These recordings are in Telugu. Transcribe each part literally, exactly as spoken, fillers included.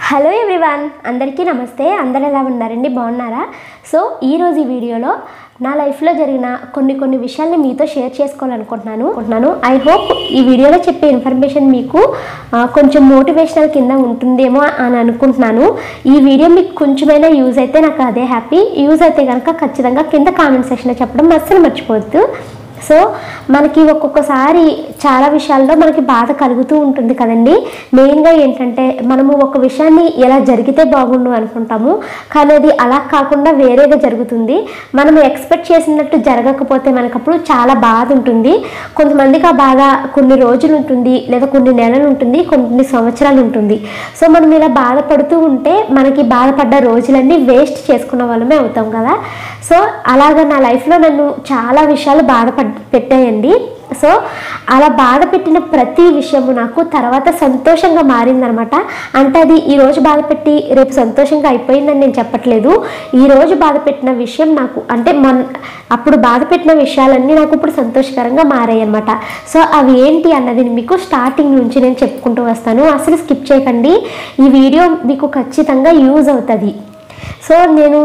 హలో ఎవ్రీవన్, అందరికీ నమస్తే. అందరు ఎలా ఉన్నారండి? బాగున్నారా? సో ఈరోజు ఈ వీడియోలో నా లైఫ్లో జరిగిన కొన్ని కొన్ని విషయాల్ని మీతో షేర్ చేసుకోవాలనుకుంటున్నాను అనుకుంటున్నాను ఐ హోప్ ఈ వీడియోలో చెప్పే ఇన్ఫర్మేషన్ మీకు కొంచెం మోటివేషనల్ కింద ఉంటుందేమో అని అనుకుంటున్నాను. ఈ వీడియో మీకు కొంచెమైనా యూజ్ అయితే నాకు అదే హ్యాపీ. యూజ్ అయితే కనుక ఖచ్చితంగా కింద కామెంట్ సెక్షన్లో చెప్పడం అస్సలు మర్చిపోవద్దు. సో మనకి ఒక్కొక్కసారి చాలా విషయాల్లో మనకి బాధ కలుగుతూ ఉంటుంది కదండి. మెయిన్గా ఏంటంటే మనము ఒక విషయాన్ని ఎలా జరిగితే బాగుండు అనుకుంటాము, కానీ అది అలా కాకుండా వేరేగా జరుగుతుంది. మనం ఎక్స్పెక్ట్ చేసినట్టు జరగకపోతే మనకప్పుడు చాలా బాధ ఉంటుంది. కొంతమందికి ఆ బాధ కొన్ని రోజులు ఉంటుంది, లేదా కొన్ని నెలలు ఉంటుంది, కొన్ని సంవత్సరాలు ఉంటుంది. సో మనం ఇలా బాధపడుతూ ఉంటే మనకి బాధపడ్డ రోజులన్నీ వేస్ట్ చేసుకున్న వాళ్ళమే అవుతాం కదా. సో అలాగా నా లైఫ్లో నన్ను చాలా విషయాలు బాధపడ్ పెట్టాయండి. సో అలా బాధ పెట్టిన ప్రతి విషయము నాకు తర్వాత సంతోషంగా మారిందనమాట. అంటే అది ఈరోజు బాధ పెట్టి రేపు సంతోషంగా అయిపోయిందని నేను చెప్పట్లేదు. ఈరోజు బాధ పెట్టిన విషయం నాకు అంటే మన అప్పుడు బాధ పెట్టిన విషయాలన్నీ నాకు ఇప్పుడు సంతోషకరంగా మారాయి అనమాట. సో అవి ఏంటి అన్నది మీకు స్టార్టింగ్ నుంచి నేను చెప్పుకుంటూ వస్తాను. అసలు స్కిప్ చేయకండి, ఈ వీడియో మీకు ఖచ్చితంగా యూజ్ అవుతుంది. సో నేను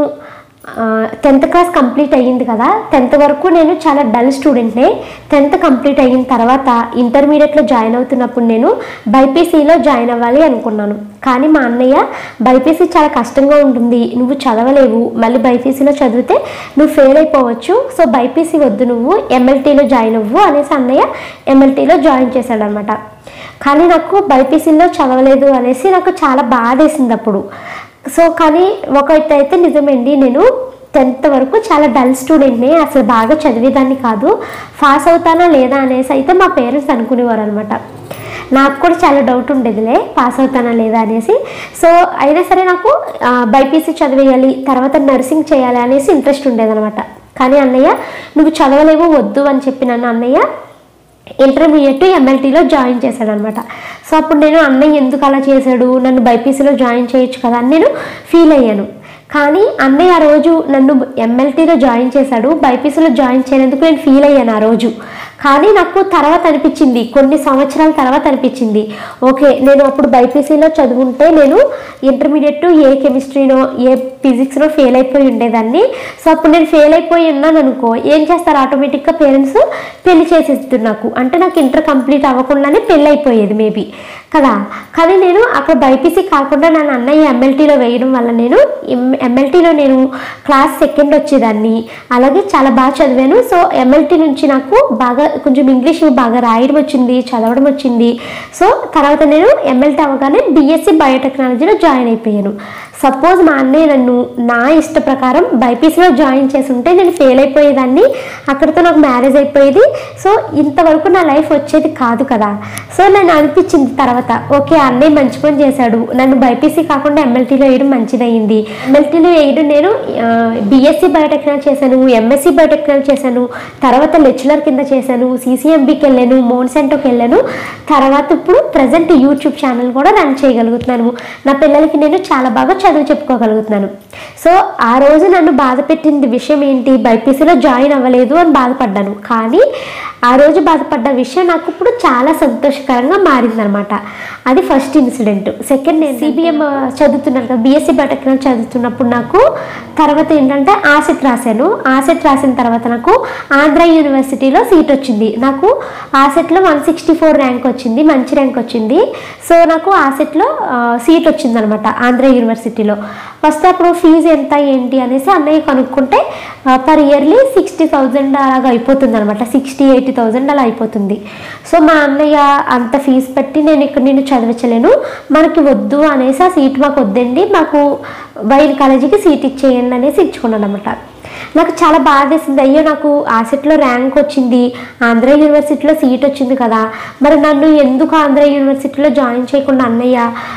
టెన్త్ క్లాస్ కంప్లీట్ అయ్యింది కదా. టెన్త్ వరకు నేను చాలా డల్ స్టూడెంట్నే. టెన్త్ కంప్లీట్ అయిన తర్వాత ఇంటర్మీడియట్లో జాయిన్ అవుతున్నప్పుడు నేను బైపీసీలో జాయిన్ అవ్వాలి అనుకున్నాను. కానీ మా అన్నయ్య బైపీసీ చాలా కష్టంగా ఉంటుంది, నువ్వు చదవలేవు, మళ్ళీ బైపీసీలో చదివితే నువ్వు ఫెయిల్ అయిపోవచ్చు, సో బైపీసీ వద్దు, నువ్వు ఎంఎల్టీలో జాయిన్ అవ్వు అనేసి అన్నయ్య ఎంఎల్టీలో జాయిన్ చేశాడు అనమాట. కానీ నాకు బైపీసీలో చదవలేదు అనేసి నాకు చాలా బాధ వేసింది అప్పుడు. సో కానీ ఒకటైతే నిజమండి, నేను టెన్త్ వరకు చాలా డల్ స్టూడెంట్ని, అసలు బాగా చదివేదాన్ని కాదు. పాస్ అవుతానా లేదా అనేసి అయితే మా పేరెంట్స్ అనుకునేవారు అనమాట. నాకు కూడా చాలా డౌట్ ఉండేదిలే పాస్ అవుతానా లేదా అనేసి. సో అయినా సరే నాకు బైపీసీ చదివేయాలి, తర్వాత నర్సింగ్ చేయాలి అనేసి ఇంట్రెస్ట్ ఉండేదనమాట. కానీ అన్నయ్య నువ్వు చదవలేవు, వద్దు అని చెప్పి నన్ను అన్నయ్య ఇంటర్మీడియట్ ఎంఎల్టీలో జాయిన్ చేశాడు అనమాట. సో అప్పుడు నేను అన్నయ్య ఎందుకు అలా చేశాడు, నన్ను బైపీసీలో జాయిన్ చేయొచ్చు కదా అని నేను ఫీల్ అయ్యాను. కానీ అన్నయ్య ఆ రోజు నన్ను ఎంఎల్టీలో జాయిన్ చేశాడు, బైపీసీలో జాయిన్ చేయనందుకు నేను ఫీల్ అయ్యాను ఆ రోజు. కానీ నాకు తర్వాత అనిపించింది, కొన్ని సంవత్సరాల తర్వాత అనిపించింది, ఓకే నేను అప్పుడు బైపీసీలో చదువుంటే నేను ఇంటర్మీడియట్ ఏ కెమిస్ట్రీనో ఏ ఫిజిక్స్లో ఫెయిల్ అయిపోయి ఉండేదాన్ని. సో అప్పుడు నేను ఫెయిల్ అయిపోయి ఉన్నాను అనుకో, ఏం చేస్తారు, ఆటోమేటిక్గా పేరెంట్స్ పెళ్లి చేసేస్తారు నాకు. అంటే నాకు ఇంటర్ కంప్లీట్ అవ్వకుండానే పెళ్ళి అయిపోయేది మేబీ కదా. కానీ నేను అక్కడ బైపీసీ కాకుండా నన్ను అన్నయ్య ఎంఎల్టీలో వేయడం వల్ల నేను ఎంఎల్టీలో నేను క్లాస్ సెకండ్ వచ్చేదాన్ని, అలాగే చాలా బాగా చదివాను. సో ఎంఎల్టీ నుంచి నాకు బాగా కొంచెం ఇంగ్లీష్ బాగా రాయడం వచ్చింది, చదవడం వచ్చింది. సో తర్వాత నేను ఎంఎల్టీ అవ్వగానే బీఎస్సీ బయోటెక్నాలజీలో జాయిన్ అయిపోయాను. సపోజ్ మా అన్నయ్య నన్ను నా ఇష్ట ప్రకారం బైపీసీలో జాయిన్ చేసి ఉంటే నేను ఫెయిల్ అయిపోయేదాన్ని, అక్కడితో నాకు మ్యారేజ్ అయిపోయేది. సో ఇంతవరకు నా లైఫ్ వచ్చేది కాదు కదా. సో నేను అనిపించింది తర్వాత, ఓకే అన్నయ్య మంచి పని చేశాడు, నన్ను బైపీసీ కాకుండా ఎంఎల్టీలో వేయడం మంచిదయ్యింది. ఎంఎల్టీలో వేయడం నేను బీఎస్సీ బయోటెక్నాలజీ చేశాను, ఎంఎస్సీ బయోటెక్నాలజీ చేశాను, తర్వాత లెక్చరర్ కింద చేశాను, సీసీఎంబీకి వెళ్ళాను, మోన్సెంటోకి వెళ్ళాను. తర్వాత ఇప్పుడు ప్రజెంట్ యూట్యూబ్ ఛానల్ కూడా రన్ చేయగలుగుతున్నాను. నా పిల్లలకి నేను చాలా బాగా చదువు చెప్పుకోగలుగుతున్నాను. సో ఆ రోజు నన్ను బాధ పెట్టింది విషయం ఏంటి, బైపీసీలో జాయిన్ అవ్వలేదు అని బాధపడ్డాను. కానీ ఆ రోజు బాధపడ్డ విషయం నాకు ఇప్పుడు చాలా సంతోషకరంగా మారిందనమాట. అది ఫస్ట్ ఇన్సిడెంట్. సెకండ్ నేను సిబిఎం చదువుతున్నాను కదా, బీఎస్సీ బయోటెక్నాలజీ చదువుతున్నప్పుడు నాకు తర్వాత ఏంటంటే ఆసెట్ రాశాను. ఆసెట్ రాసిన తర్వాత నాకు ఆంధ్ర యూనివర్సిటీలో సీట్ వచ్చింది. నాకు ఆసెట్లో వన్ సిక్స్టీ ఫోర్ ర్యాంక్ వచ్చింది, మంచి ర్యాంక్ వచ్చింది. సో నాకు ఆసెట్లో సీట్ వచ్చింది అనమాట ఆంధ్ర యూనివర్సిటీలో. ఫస్ట్ అప్పుడు ఫీజు ఎంత ఏంటి అనేసి అన్నయ్య కనుక్కుంటే పర్ ఇయర్లీ సిక్స్టీ థౌజండ్ అలాగ అయిపోతుంది అనమాట, సిక్స్టీ ఎయిటీ థౌజండ్ అలా అయిపోతుంది. సో మా అన్నయ్య అంత ఫీజు పెట్టి నేను ఇక్కడ నేను చదివించలేను, మనకి వద్దు అనేసి ఆ సీట్ మాకు వద్దండి, మాకు వైన్ కాలేజీకి సీట్ ఇచ్చేయండి అనేసి ఇచ్చుకున్నాను అనమాట. నాకు చాలా బాధ వేసింది, అయ్యో నాకు ఆసెట్లో ర్యాంక్ వచ్చింది, ఆంధ్ర యూనివర్సిటీలో సీట్ వచ్చింది కదా, మరి నన్ను ఎందుకు ఆంధ్ర యూనివర్సిటీలో జాయిన్ చేయకుండా అన్నయ్య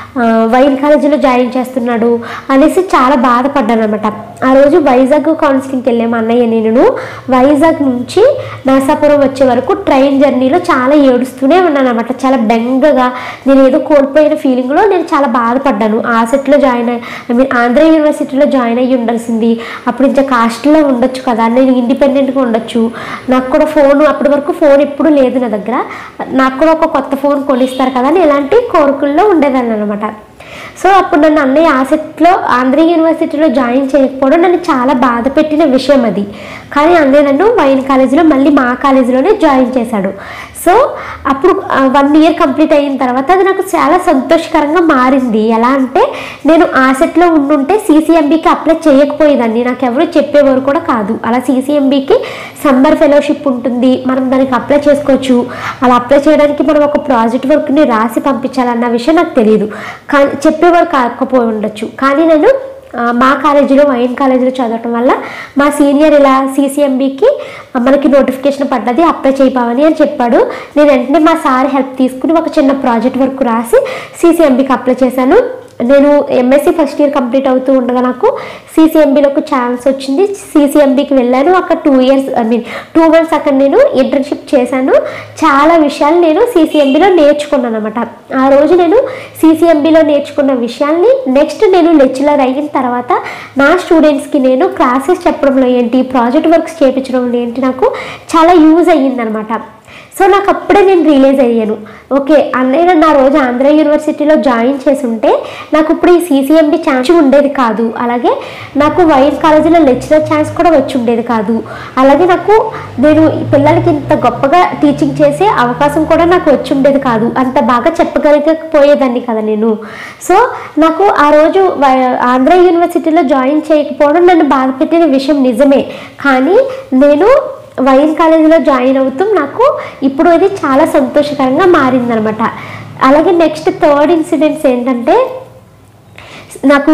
వైన్ కాలేజీలో జాయిన్ చేస్తున్నాడు అనేసి చాలా బాధపడ్డాను అనమాట. ఆ రోజు వైజాగ్ కౌన్సిలింగ్కి వెళ్ళాము అన్నయ్య నేను. వైజాగ్ నుంచి నరసాపురం వచ్చే వరకు ట్రైన్ జర్నీలో చాలా ఏడుస్తూనే ఉన్నాను అనమాట. చాలా బెంగగా, నేను ఏదో కోల్పోయిన ఫీలింగ్లో నేను చాలా బాధపడ్డాను. ఆసెట్లో జాయిన్ అయ్యి ఐ మీన్ ఆంధ్ర యూనివర్సిటీలో జాయిన్ అయ్యి ఉండాల్సింది, అప్పుడు ఇంకా కాస్ట్లో ఉండొచ్చు కదా, నేను ఇండిపెండెంట్గా ఉండొచ్చు. నాకు కూడా ఫోన్ అప్పటి వరకు ఫోన్ ఎప్పుడు లేదు నా దగ్గర, నాకు కూడా ఒక కొత్త ఫోన్ కొనిస్తారు కదా అని ఇలాంటి కోరికల్లో ఉండేదాన్ని అనమాట. సో అప్పుడు నన్ను అన్నయ్య ఆసక్తిలో ఆంధ్ర యూనివర్సిటీలో జాయిన్ చేయకపోవడం నన్ను చాలా బాధ పెట్టిన విషయం అది. కానీ అన్నయ్య నన్ను వైన్ కాలేజీలో మళ్ళీ మా కాలేజీలోనే జాయిన్ చేశాడు. సో అప్పుడు వన్ ఇయర్ కంప్లీట్ అయిన తర్వాత అది నాకు చాలా సంతోషకరంగా మారింది. ఎలా అంటే నేను ఆసెట్లో ఉండుంటే సీసీఎంబీకి అప్లై చేయకపోయేదాన్ని, నాకు ఎవరు చెప్పేవారు కూడా కాదు. అలా సీసీఎంబీకి సమ్మర్ ఫెలోషిప్ ఉంటుంది, మనం దానికి అప్లై చేసుకోవచ్చు. అలా అప్లై చేయడానికి మనం ఒక ప్రాజెక్ట్ వర్క్ని రాసి పంపించాలన్న విషయం నాకు తెలియదు, కానీ చెప్పేవారు కాకపోయి ఉండొచ్చు. కానీ నేను మా కాలేజీలో వైన్ కాలేజీలో చదవటం వల్ల మా సీనియర్ ఇలా సీసీఎంబీకి మనకి నోటిఫికేషన్ పడ్డది, అప్లై చేయబావని అని చెప్పాడు. నేను వెంటనే మా సార్ హెల్ప్ తీసుకుని ఒక చిన్న ప్రాజెక్ట్ వర్క్ రాసి సీసీఎంబీకి అప్లై చేశాను. నేను ఎంఎస్సీ ఫస్ట్ ఇయర్ కంప్లీట్ అవుతూ ఉండగా నాకు సీసీఎంబీలో ఒక ఛాన్స్ వచ్చింది. సీసీఎంబీకి వెళ్ళాను. అక్కడ two years I mean two months అక్కడ నేను ఇంటర్న్షిప్ చేశాను. చాలా విషయాలు నేను సీసీఎంబీలో నేర్చుకున్నాను అనమాట. ఆ రోజు నేను సీసీఎంబీలో నేర్చుకున్న విషయాల్ని నెక్స్ట్ నేను లెక్చరర్ అయిన తర్వాత నా స్టూడెంట్స్కి నేను క్లాసెస్ చెప్పడంలో ఏంటి, ప్రాజెక్ట్ వర్క్స్ చేయించడంలో ఏంటి నాకు చాలా యూజ్ అయ్యిందనమాట. సో నాకు అప్పుడే నేను రియలైజ్ అయ్యాను, ఓకే అన్నయ్య నా రోజు ఆంధ్ర యూనివర్సిటీలో జాయిన్ చేసి ఉంటే నాకు ఇప్పుడు ఈ సీసీఎంబీ ఛాన్స్ ఉండేది కాదు, అలాగే నాకు వైన్ కాలేజీలో లెక్చరర్ ఛాన్స్ కూడా వచ్చి ఉండేది కాదు, అలాగే నాకు నేను పిల్లలకి ఇంత గొప్పగా టీచింగ్ చేసే అవకాశం కూడా నాకు వచ్చి ఉండేది కాదు, అంత బాగా చెప్పగలిగకపోయేదాన్ని కదా నేను. సో నాకు ఆ రోజు ఆంధ్ర యూనివర్సిటీలో జాయిన్ చేయకపోవడం నన్ను బాధ పెట్టిన విషయం నిజమే, కానీ నేను వైన్ కాలేజీలో జాయిన్ అవుతూ నాకు ఇప్పుడు అది చాలా సంతోషకరంగా మారిందనమాట. అలాగే నెక్స్ట్ థర్డ్ ఇన్సిడెంట్స్ ఏంటంటే, నాకు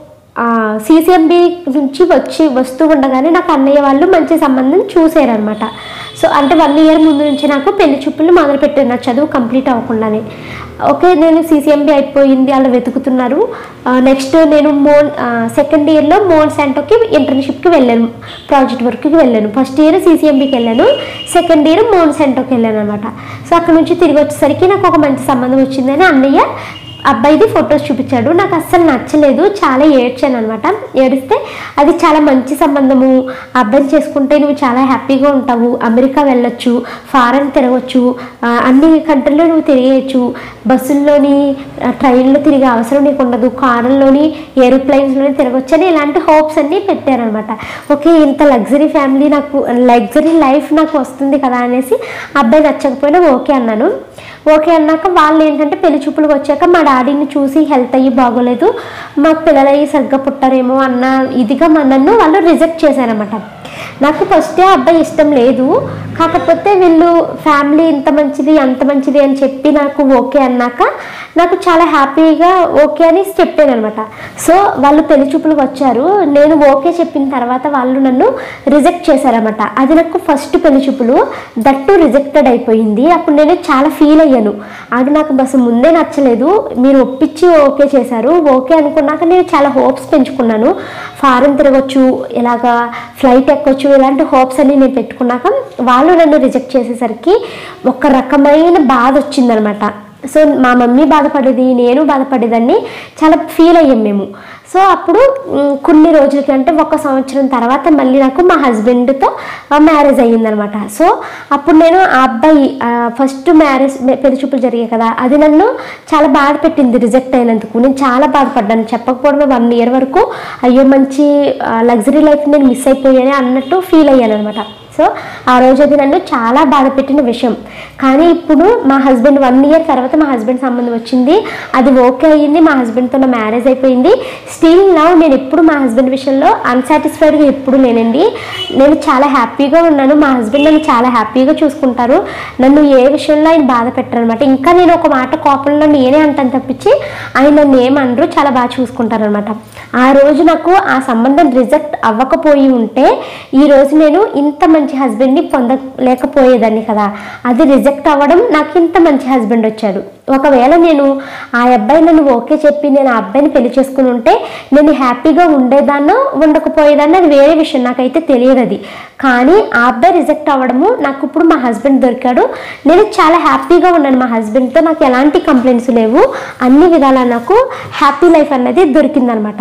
సీసీఎంబీ నుంచి వచ్చి వస్తూ ఉండగానే నాకు అన్నయ్య వాళ్ళు మంచి సంబంధం చూసారనమాట. సో అంటే వన్ ఇయర్ ముందు నుంచి నాకు పెళ్లి చూపులు మొదలుపెట్టారు నా చదువు కంప్లీట్ అవ్వకుండానే. ఓకే నేను సీసీఎంబీ అయిపోయింది, అలా వెతుకుతున్నారు. నెక్స్ట్ నేను మోన్ సెకండ్ ఇయర్లో మోన్ సెంటోకి ఇంటర్న్షిప్కి వెళ్ళాను, ప్రాజెక్ట్ వర్క్కి వెళ్ళాను. ఫస్ట్ ఇయర్ సీసీఎంబీకి వెళ్ళాను, సెకండ్ ఇయర్ మోన్ సెంటోకి వెళ్ళాను అనమాట. సో అక్కడ నుంచి తిరిగి వచ్చేసరికి నాకు ఒక మంచి సంబంధం వచ్చిందని అన్నయ్య అబ్బాయిది ఫొటోస్ చూపించాడు. నాకు అస్సలు నచ్చలేదు, చాలా ఏడ్చాను అనమాట. ఏడిస్తే అది చాలా మంచి సంబంధము, అబ్బాయిని చేసుకుంటే నువ్వు చాలా హ్యాపీగా ఉంటావు, అమెరికా వెళ్ళొచ్చు, ఫారెన్ తిరగచ్చు, అన్ని కంట్రీలో నువ్వు తిరిగేయచ్చు, బస్సుల్లోని ట్రైన్లో తిరిగే అవసరం నీకు ఉండదు, కారుల్లోని ఏరోప్లైన్స్లోని తిరగచ్చు అని ఇలాంటి హోప్స్ అన్నీ పెట్టారనమాట. ఓకే ఇంత లగ్జరీ ఫ్యామిలీ నాకు లగ్జరీ లైఫ్ నాకు వస్తుంది కదా అనేసి అబ్బాయి నచ్చకపోయినా ఓకే అన్నాను. ఓకే అన్నాక వాళ్ళు ఏంటంటే పెళ్లి చూపులకు వచ్చాక మా డాడీని చూసి హెల్త్ అయ్యి బాగోలేదు, మాకు పిల్లలు అయ్యి సరిగ్గా పుట్టారేమో అన్న ఇదిగా మా నన్ను వాళ్ళు రిజెక్ట్ చేశారనమాట. నాకు ఫస్టే అబ్బాయి ఇష్టం లేదు, కాకపోతే వీళ్ళు ఫ్యామిలీ ఇంత మంచిది అంత మంచిది అని చెప్పి నాకు ఓకే అన్నాక నాకు చాలా హ్యాపీగా ఓకే అని చెప్పాను అనమాట. సో వాళ్ళు పెళ్లి చూపులకు వచ్చారు, నేను ఓకే చెప్పిన తర్వాత వాళ్ళు నన్ను రిజెక్ట్ చేశారనమాట. అది నాకు ఫస్ట్ పెళ్లి చూపులు, దట్టు రిజెక్టెడ్ అయిపోయింది. అప్పుడు నేను చాలా ఫీల్ అయ్యాను, అది నాకు బస్సు ముందే నచ్చలేదు, మీరు ఒప్పించి ఓకే చేశారు. ఓకే అనుకున్నాక నేను చాలా హోప్స్ పెంచుకున్నాను, ఫారెన్ తిరగచ్చు, ఇలాగా ఫ్లైట్ ఎక్కొచ్చు, ఇలాంటి హోప్స్ అన్ని నేను పెట్టుకున్నాక వాళ్ళు నన్ను రిజెక్ట్ చేసేసరికి ఒక రకమైన బాధ వచ్చిందనమాట. సో మా మమ్మీ బాధపడేది, నేను బాధపడేదాన్ని, చాలా ఫీల్ అయ్యాం మేము. సో అప్పుడు కొన్ని రోజులకి అంటే ఒక సంవత్సరం తర్వాత మళ్ళీ నాకు మా హస్బెండ్తో మ్యారేజ్ అయ్యిందనమాట. సో అప్పుడు నేను ఆ అబ్బాయి ఫస్ట్ మ్యారేజ్ పెళ్లి చూపులు జరిగాయి కదా, అది నన్ను చాలా బాధ పెట్టింది రిజెక్ట్ అయినందుకు. నేను చాలా బాధపడ్డాను, చెప్పకపోవడమే వన్ ఇయర్ వరకు అయ్యో మంచి లగ్జరీ లైఫ్ నేను మిస్ అయిపోయాను అన్నట్టు ఫీల్ అయ్యాను అనమాట. సో ఆ రోజు అది నన్ను చాలా బాధ పెట్టిన విషయం. కానీ ఇప్పుడు మా హస్బెండ్ వన్ ఇయర్ తర్వాత మా హస్బెండ్ సంబంధం వచ్చింది, అది ఓకే అయ్యింది, మా హస్బెండ్తో నా మ్యారేజ్ అయిపోయింది. స్టిల్ నా నేను ఎప్పుడు మా హస్బెండ్ విషయంలో అన్సాటిస్ఫైడ్గా ఎప్పుడు లేనండి, నేను చాలా హ్యాపీగా ఉన్నాను. మా హస్బెండ్ నన్ను చాలా హ్యాపీగా చూసుకుంటారు, నన్ను ఏ విషయంలో ఆయన బాధ పెట్టారు అనమాట. ఇంకా నేను ఒక మాట కోపంలో నేనే అంటాను తప్పించి ఆయన నన్ను ఏమనరు, చాలా బాగా చూసుకుంటారు అనమాట. ఆ రోజు నాకు ఆ సంబంధం రిజెక్ట్ అవ్వకపోయి ఉంటే ఈరోజు నేను ఇంత మంచి హస్బెండ్ని పొందలేకపోయేదాన్ని కదా. అది రిజెక్ట్ అవ్వడం, నాకు ఇంత మంచి హస్బెండ్ వచ్చాడు. ఒకవేళ నేను ఆ అబ్బాయి నన్ను ఓకే చెప్పి నేను ఆ అబ్బాయిని పెళ్లి చేసుకుని ఉంటే నేను హ్యాపీగా ఉండేదాన్నో ఉండకపోయేదాన్ని అది వేరే విషయం, నాకైతే తెలియదు అది. కానీ ఆ అబ్బాయి రిజెక్ట్ అవ్వడము, నాకు ఇప్పుడు మా హస్బెండ్ దొరికాడు, నేను చాలా హ్యాపీగా ఉన్నాను మా హస్బెండ్తో, నాకు ఎలాంటి కంప్లైంట్స్ లేవు, అన్ని విధాలా నాకు హ్యాపీ లైఫ్ అన్నది దొరికిందనమాట.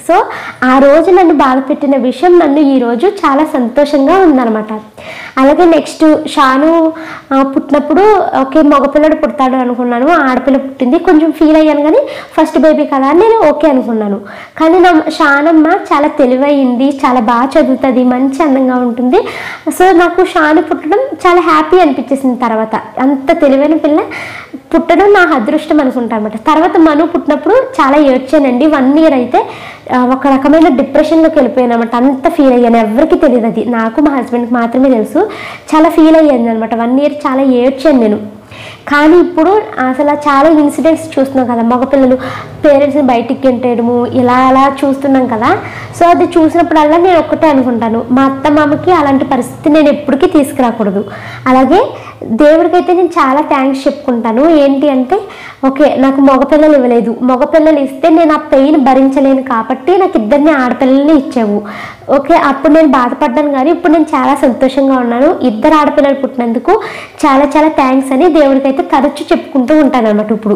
సో ఆ రోజు నన్ను బాధ పెట్టిన విషయం నన్ను ఈరోజు చాలా సంతోషంగా ఉందన్నమాట. అలాగే నెక్స్ట్ షాను పుట్టినప్పుడు ఓకే మగపిల్లడు పుడతాడు అనుకున్నాను, ఆడపిల్ల పుట్టింది, కొంచెం ఫీల్ అయ్యాను కానీ ఫస్ట్ బేబీ కదా అని నేను ఓకే అనుకున్నాను. కానీ నా షానమ్మ చాలా తెలివైంది, చాలా బాగా చదువుతుంది, మంచి అందంగా ఉంటుంది. సో నాకు షాను పుట్టడం చాలా హ్యాపీ అనిపించేసింది. తర్వాత అంత తెలివైన పిల్ల పుట్టడం నా అదృష్టం అనుకుంటా అనమాట. తర్వాత మను పుట్టినప్పుడు చాలా ఏడ్చానండి. వన్ ఇయర్ అయితే ఒక రకమైన డిప్రెషన్లోకి వెళ్ళిపోయాను అనమాట. అంత ఫీల్ అయ్యాను, ఎవరికి తెలియదు, అది నాకు మా హస్బెండ్కి మాత్రమే తెలుసు. చాలా ఫీల్ అయ్యాను అనమాట. వన్ ఇయర్ చాలా ఏడ్చాను నేను. కానీ ఇప్పుడు అసలు చాలా ఇన్సిడెంట్స్ చూస్తున్నాం కదా, మగపిల్లలు పేరెంట్స్ని బయటికి గెంటేయడము ఇలా అలా చూస్తున్నాం కదా. సో అది చూసినప్పుడల్లా నేను ఒక్కటే అనుకుంటాను, మా అత్త మామకి అలాంటి పరిస్థితి నేను ఎప్పటికీ తీసుకురాకూడదు. అలాగే దేవుడికైతే నేను చాలా థ్యాంక్స్ చెప్పుకుంటాను. ఏంటి అంటే ఓకే నాకు మగపిల్లలు ఇవ్వలేదు, మగపిల్లలు ఇస్తే నేను ఆ పెయిన్ భరించలేను కాబట్టి నాకు ఇద్దరిని ఆడపిల్లల్ని ఇచ్చావు. ఓకే అప్పుడు నేను బాధపడ్డాను కానీ ఇప్పుడు నేను చాలా సంతోషంగా ఉన్నాను. ఇద్దరు ఆడపిల్లలు పుట్టినందుకు చాలా చాలా థ్యాంక్స్ అని దేవుడికైతే తరచు చెప్పుకుంటూ ఉంటాను అన్నమాట. ఇప్పుడు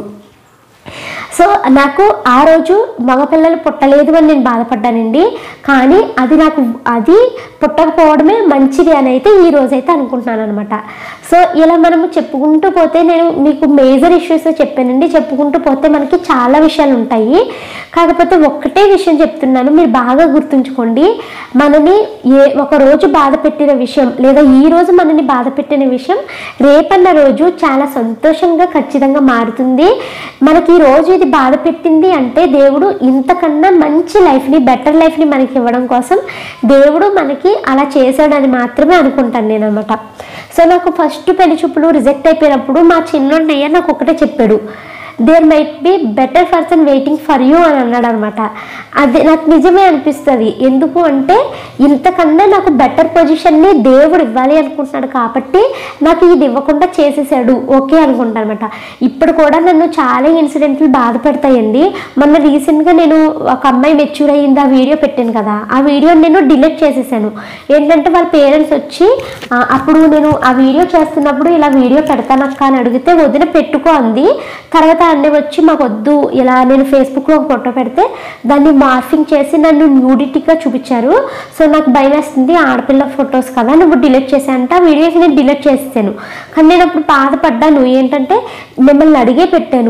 సో నాకు ఆ రోజు మగపిల్లలు పుట్టలేదు అని నేను బాధపడ్డానండి. కానీ అది నాకు అది పుట్టకపోవడమే మంచిది అని అయితే ఈ రోజైతే అనుకుంటున్నాను అనమాట. సో ఇలా మనము చెప్పుకుంటూ పోతే నేను మీకు మేజర్ ఇష్యూస్ చెప్పానండి. చెప్పుకుంటూ పోతే మనకి చాలా విషయాలు ఉంటాయి. కాకపోతే ఒక్కటే విషయం చెప్తున్నాను, మీరు బాగా గుర్తుంచుకోండి. మనని ఏ ఒక రోజు బాధ పెట్టిన విషయం లేదా ఈ రోజు మనని బాధ పెట్టిన విషయం రేపన్న రోజు చాలా సంతోషంగా ఖచ్చితంగా మారుతుంది. మనకి ఈ రోజు ఇది బాధ పెట్టింది అంటే దేవుడు ఇంతకన్నా మంచి లైఫ్ని బెటర్ లైఫ్ని మనకి ఇవ్వడం కోసం దేవుడు మనకి అలా చేశాడని మాత్రమే అనుకుంటాను నేను అనమాట. సో నాకు ఫస్ట్ పెళ్లి చూపులు రిజెక్ట్ అయిపోయినప్పుడు మా చిన్నయ్య నాకు ఒకటే చెప్పాడు, there might be better person waiting for you అని అన్నాడు అనమాట. అది నాకు నిజమే అనిపిస్తుంది. ఎందుకు అంటే ఇంతకన్నా నాకు బెటర్ పొజిషన్ని దేవుడు ఇవ్వాలి అనుకుంటున్నాడు కాబట్టి నాకు ఇది ఇవ్వకుండా చేసేసాడు ఓకే అనుకుంటాను అనమాట. ఇప్పుడు కూడా నన్ను చాలా ఇన్సిడెంట్లు బాధ పెడతాయండి. మొన్న రీసెంట్గా నేను ఒక అమ్మాయి మెచ్యూర్ అయ్యింది ఆ వీడియో పెట్టాను కదా, ఆ వీడియో నేను డిలీట్ చేసేసాను. ఏంటంటే వాళ్ళ పేరెంట్స్ వచ్చి అప్పుడు నేను ఆ వీడియో చేస్తున్నప్పుడు ఇలా వీడియో పెడతానక్క అని అడిగితే వదిన పెట్టుకో అంది. తర్వాత అన్నీ వచ్చి మాకు వద్దు ఇలా నేను ఫేస్బుక్లో ఒక ఫోటో పెడితే దాన్ని మార్ఫింగ్ చేసి నన్ను న్యూడిటీగా చూపించారు. సో నాకు భయం వేస్తుంది, ఆడపిల్ల ఫొటోస్ కదా నువ్వు డిలీట్ చేశానంటే ఆ వీడియోస్ నేను డిలీట్ చేసేసాను. కానీ నేను అప్పుడు బాధపడ్డాను. ఏంటంటే మిమ్మల్ని అడిగే పెట్టాను,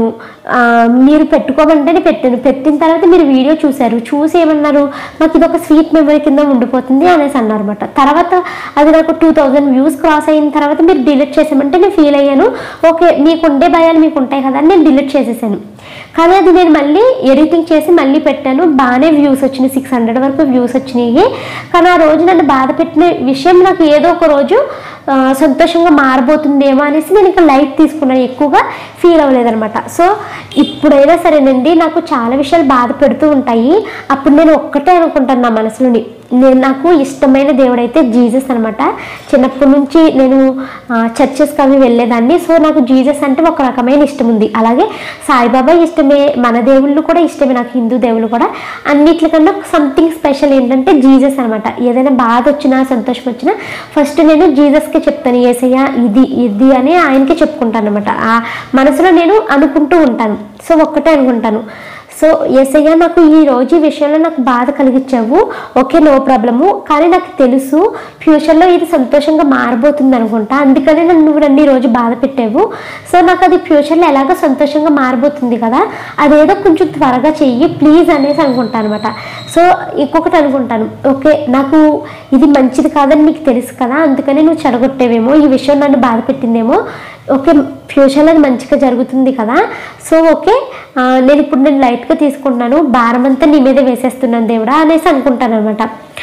మీరు పెట్టుకోమంటేనే పెట్టాను. పెట్టిన తర్వాత మీరు వీడియో చూశారు, చూసి ఏమన్నారు, మాకు ఇది ఒక స్వీట్ మెమరీ కింద ఉండిపోతుంది అనేసి అన్నారు అనమాట. తర్వాత అది నాకు టూ థౌజండ్ వ్యూస్ క్రాస్ అయిన తర్వాత మీరు డిలీట్ చేసామంటే నేను ఫీల్ అయ్యాను. ఓకే మీకు ఉండే భయాలు మీకు ఉంటాయి కదా అని నేను డిలీట్ చేసేసాను. కానీ అది నేను మళ్ళీ ఎడిటింగ్ చేసి మళ్ళీ పెట్టాను. బాగానే వ్యూస్ వచ్చినాయి, సిక్స్ హండ్రెడ్ వరకు వ్యూస్ వచ్చినాయి. కానీ ఆ రోజు నన్ను బాధ పెట్టిన విషయం నాకు ఏదో ఒక రోజు సంతోషంగా మారబోతుందేమో అనేసి నేను ఇంకా లైట్ తీసుకున్నాను, ఎక్కువగా ఫీల్ అవ్వలేదనమాట. సో ఇప్పుడైనా సరేనండి నాకు చాలా విషయాలు బాధ పెడుతూ ఉంటాయి. అప్పుడు నేను ఒక్కటే అనుకుంటాను నా మనసులోని, నేను నాకు ఇష్టమైన దేవుడు అయితే జీసస్ అనమాట. చిన్నప్పటి నుంచి నేను చర్చెస్కి అవి వెళ్ళేదాన్ని. సో నాకు జీసస్ అంటే ఒక రకమైన ఇష్టం ఉంది. అలాగే సాయిబాబా ఇష్టమే, మన దేవుళ్ళు కూడా ఇష్టమే నాకు, హిందూ దేవుళ్ళు కూడా. అన్నిట్లకన్నా సంథింగ్ స్పెషల్ ఏంటంటే జీసస్ అనమాట. ఏదైనా బాధ వచ్చినా సంతోషం వచ్చినా ఫస్ట్ నేను జీసస్కి చెప్తాను, యేసయ్య ఇది ఇది అని ఆయనకే చెప్పుకుంటాను అనమాట. ఆ మనసులో నేను అనుకుంటూ ఉంటాను. సో ఒక్కటే అనుకుంటాను, సో యేసయ్య నాకు ఈ రోజు ఈ విషయంలో నాకు బాధ కలిగించావు, ఓకే నో ప్రాబ్లము, కానీ నాకు తెలుసు ఫ్యూచర్లో ఇది సంతోషంగా మారబోతుంది అనుకుంటా, అందుకనే నన్ను నువ్వు నన్ను ఈరోజు బాధ పెట్టావు. సో నాకు అది ఫ్యూచర్లో ఎలాగో సంతోషంగా మారబోతుంది కదా, అదేదో కొంచెం త్వరగా చెయ్యి ప్లీజ్ అనేసి అనుకుంటాను అనమాట. సో ఇంకొకటి అనుకుంటాను, ఓకే నాకు ఇది మంచిది కాదని నీకు తెలుసు కదా, అందుకని నువ్వు చెడగొట్టేవేమో, ఈ విషయం నన్ను బాధ పెట్టిందేమో, ఓకే ఫ్యూచర్లో అది మంచిగా జరుగుతుంది కదా, సో ఓకే నేను ఇప్పుడు నేను లైట్గా తీసుకుంటున్నాను, భారం అంతా నీ మీద వేసేస్తున్నాను దేవుడా అనేసి అనుకుంటాను అనమాట.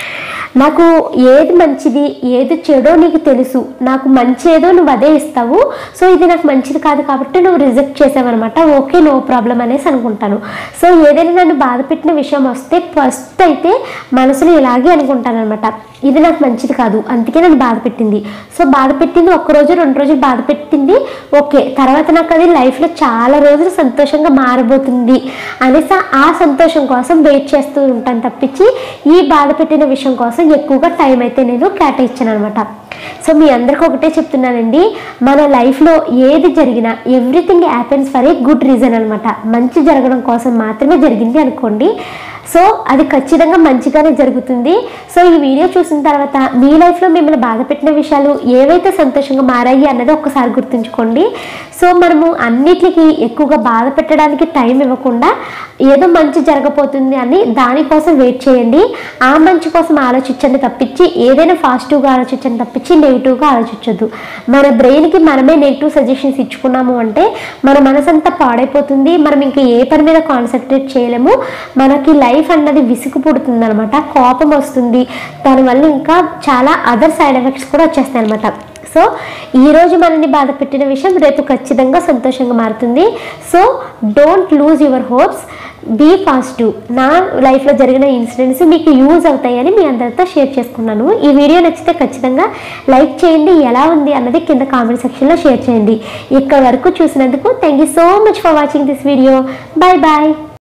నాకు ఏది మంచిది ఏది చెడో నీకు తెలుసు, నాకు మంచి ఏదో నువ్వు అదే ఇస్తావు, సో ఇది నాకు మంచిది కాదు కాబట్టి నువ్వు రిజెక్ట్ చేసావన్నమాట, ఓకే నో ప్రాబ్లం అనేసి అనుకుంటాను. సో ఏదైనా నన్ను బాధ పెట్టిన విషయం వస్తే ఫస్ట్ అయితే మనసులో ఇలాగే అనుకుంటాను అనమాట, ఇది నాకు మంచిది కాదు అందుకే నన్ను బాధ పెట్టింది. సో బాధ పెట్టింది ఒక్కరోజు రెండు రోజులు బాధ పెట్టింది, ఓకే తర్వాత నాకు అది లైఫ్లో చాలా రోజులు సంతోషంగా మారబోతుంది అనేసి ఆ సంతోషం కోసం వెయిట్ చేస్తూ ఉంటాను తప్పించి ఈ బాధ పెట్టిన విషయం కోసం ఎక్కువగా టైం అయితే నేను కేటాయించాను అనమాట. సో మీ అందరికీ ఒకటే చెప్తున్నానండి, మన లైఫ్లో ఏది జరిగినా everything happens for a good reason అనమాట, మంచి జరగడం కోసం మాత్రమే జరిగింది అనుకోండి. సో అది ఖచ్చితంగా మంచిగానే జరుగుతుంది. సో ఈ వీడియో చూసిన తర్వాత మీ లైఫ్లో మిమ్మల్ని బాధ పెట్టిన విషయాలు ఏవైతే సంతోషంగా మారాయి అన్నది ఒక్కసారి గుర్తుంచుకోండి. సో మనము అన్నిటికీ ఎక్కువగా బాధ పెట్టడానికి టైం ఇవ్వకుండా ఏదో మంచి జరగబోతుంది అని దానికోసం వెయిట్ చేయండి. ఆ మంచి కోసం ఆలోచించండి తప్పించి ఏదైనా పాజిటివ్గా ఆలోచించండి తప్పించి నెగిటివ్గా ఆలోచించొద్దు. మన బ్రెయిన్కి మనమే నెగిటివ్ సజెషన్స్ ఇచ్చుకున్నాము అంటే మన మనసంతా పాడైపోతుంది. మనం ఇంకా ఏ పని మీద కాన్సన్ట్రేట్ చేయలేము. మనకి లైఫ్ అన్నది విసుగు పుడుతుంది అనమాట, కోపం వస్తుంది. దానివల్ల ఇంకా చాలా అదర్ సైడ్ ఎఫెక్ట్స్ కూడా వచ్చేస్తాయి అనమాట. సో ఈరోజు మనల్ని బాధ పెట్టిన విషయం రేపు ఖచ్చితంగా సంతోషంగా మారుతుంది. So don't lose your hopes, be positive. నా లైఫ్లో జరిగిన ఇన్సిడెంట్స్ మీకు యూజ్ అవుతాయని మీ అందరితో షేర్ చేసుకున్నాను. ఈ వీడియో నచ్చితే ఖచ్చితంగా లైక్ చేయండి. ఎలా ఉంది అన్నది కింద కామెంట్ సెక్షన్లో షేర్ చేయండి. ఇక్కడ వరకు చూసినందుకు thank you so much for watching this video. Bye bye.